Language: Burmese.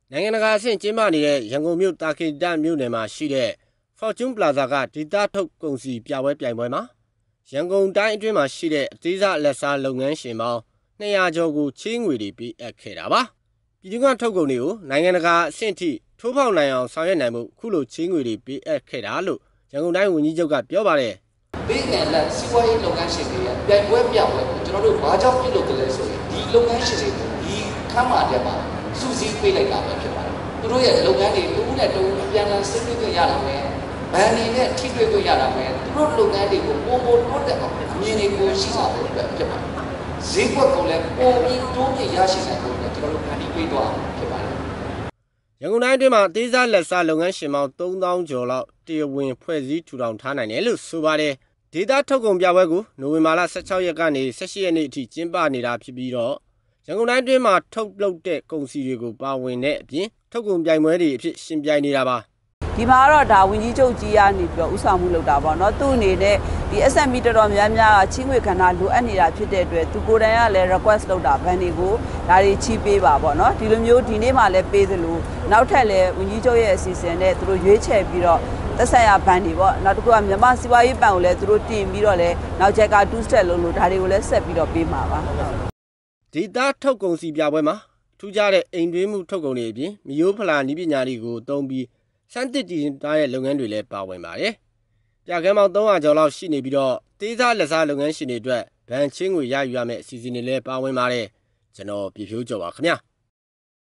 နိုင်ငံတကာအဆင့်ကျင်းပနေတဲ့ရန်ကုန်မြို့တာကေတမြို့နယ်မှာရှိတဲ့ Fortune Plaza ကဒေသထုတ်ကုန်စည်ပြပွဲပြိုင်ပွဲမှာရန်ကုန်တိုင်းအတွင်းမှာရှိတဲ့အသေးစားလက်စားလုပ်ငန်းရှင်ပေါင်း200ကျော်ကိုချေးငွေတွေပေးအပ်ခဲ့တာပါ။ပြည်သူ့ထုတ်ကုန်တွေကိုနိုင်ငံတကာအဆင့်ထိထိုးဖောက်နိုင်အောင်ဆောင်ရွက်နိုင်မှုခုလိုချေးငွေတွေပေးအပ်ခဲ့တာလို့ရန်ကုန်တိုင်းဝန်ကြီးချုပ်ကပြောပါတယ်။ဘေးကလက်စီးပွားရေးလုပ်ငန်းရှင်တွေရဲ့ပြိုင်ပွဲပြပွဲကိုကျွန်တော်တို့ဘာကြောင့်ပြုလုပ်ကြလဲဆိုရင်ဒီလုပ်ငန်းရှင်တွေကိုဒီခမ်းမတဲ့မှာစုစည်းပေးလိုက်တာပဲဖြစ်ပါတယ်။သူတို့ရဲ့လုပ်ငန်းတွေတစ်ခုနဲ့တစ်ခုပြန်လည်ဆွေးနွေးခွင့်ရတာပဲ။ဘဏ်တွေနဲ့ထိတွေ့ခွင့်ရတာပဲ။သူတို့လုပ်ငန်းတွေကိုပုံပုံတိုးတက်အောင်အမြင်တွေကိုရှိဆောင်ဖို့အတွက်ဖြစ်ပါတယ်။ဈေးကွက်ကလည်းပုံပြီးတိုးပြရရှိနိုင်ဖို့အတွက်ကျွန်တော်တို့ဖန်တီးပေးသွားဖြစ်ပါတယ်။ရန်ကုန်တိုင်းအတွင်းမှာအသေးစားလက်စားလုပ်ငန်းရှင်ပေါင်း3000ကျော်လောက်တရားဝင်ဖွဲ့စည်းထူထောင်ထားနိုင်တယ်လို့ဆိုပါတယ်။ဒေသထုတ်ကုန်ပြပွဲကိုနိုဝင်ဘာလ16ရက်ကနေ18ရက်နေ့အထိကျင်းပနေတာဖြစ်ပြီးတော့ရန်ကုန်တိုင်းအတွင်းမှာထုတ်လုပ်တဲ့ကုန်စည်တွေကိုပါဝင်တဲ့အပြင်ထုတ်ကုန်ပြိုင်ပွဲတွေအဖြစ်ရှင်ပြိုင်နေတာပါဒီမှာတော့ဒါဝန်ကြီးချုပ်ကြီးကနေပြီးတော့ဥဆောင်မှုလုပ်တာပေါ့နော်သူ့အနေနဲ့ဒီ SME တော်တော်များများကချင်းငွေခန္ဓာလိုအပ်နေတာဖြစ်တဲ့အတွက်သူကိုယ်တိုင်ကလည်း request လုပ်တာဘန်တွေကိုဒါတွေချီးပေးပါပေါ့နော်ဒီလိုမျိုးဒီနေ့မှလည်းပေးသလိုနောက်ထပ်လည်းဝန်ကြီးချုပ်ရဲ့အစီအစဉ်နဲ့သူတို့ရွေးချယ်ပြီးတော့သက်ဆိုင်ရာဘန်တွေပေါ့နောက်တစ်ခုကမြန်မာစီးပွားရေးဘဏ်ကိုလည်းသူတို့တင်ပြီးတော့လည်းနောက်ချက်က2 step လုံးလို့ဒါတွေကိုလည်းဆက်ပြီးတော့ပေးမှာပါဒေသထုတ်ကုန်စီပြပွဲမှာထူးခြားတဲ့အိမ်တွင်းမှုထုတ်ကုန်တွေအပြင်မျိုးဖလာနည်းပညာတွေကိုသုံးပြီးစမ်းသစ်တည်ထားတဲ့လုပ်ငန်းတွေလည်းပါဝင်ပါတယ်။ပြကန်းပေါင်း300ကျော်လောက်ရှိနေပြီးတော့သေးစားလက်စားလုပ်ငန်းရှင်တွေအတွက်ဗန်ချင်းငွေရယူရမယ့်အစီအစဉ်တွေလည်းပါဝင်ပါတယ်။ကျွန်တော်ပြဖြိုးကျော်ပါခင်ဗျာ။